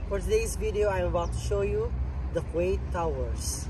For today's video, I'm about to show you the Kuwait Towers.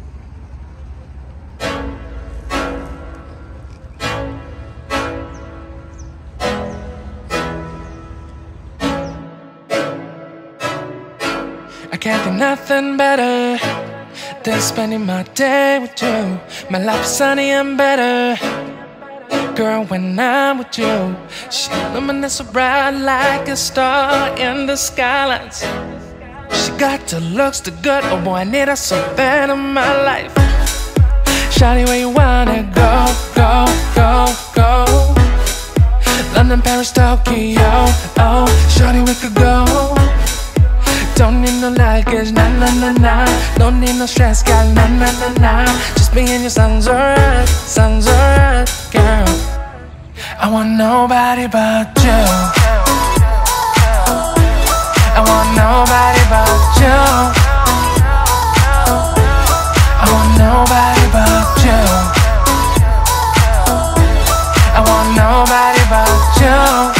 I can't think nothing better than spending my day with you. My life is sunny and better, girl, when I'm with you. She illuminates so bright like a star in the skylines. She got the looks, the good, oh boy, I need her so bad in my life. Shawty, where you wanna go, go, go, go? London, Paris, Tokyo, oh, shawty, we could go. Don't need no luggage, nah, nah, nah, nah. Don't need no stress, girl, nah, nah, nah, nah. Just me and your sounds alright, girl. I want nobody but you. I want nobody but you. I want nobody but you. I want nobody but you.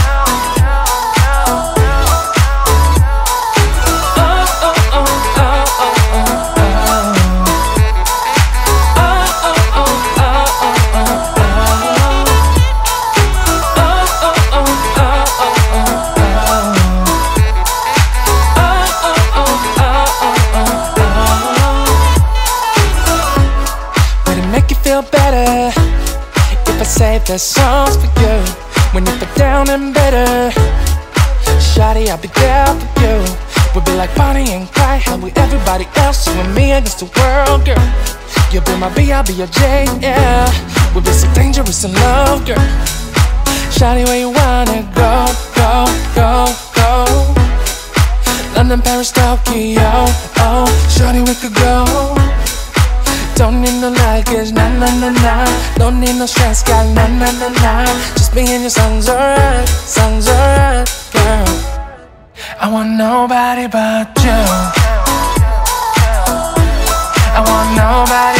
Feel better if I say the songs for you. When you feel down and bitter, shawty, I'll be there for you. We'll be like Bonnie and Clyde, how with everybody else, you and me against the world, girl. You'll be my B, I'll be your J, yeah. We'll be so dangerous in love, girl. Shawty, where you wanna go, go, go, go? London, Paris, Tokyo, oh, shawty, we could go. Don't need no luggage, nah, nah, nah, nah. Don't need no stress, girl, nah, nah, nah, nah. Just me and your sounds alright, girl. I want nobody but you. I want nobody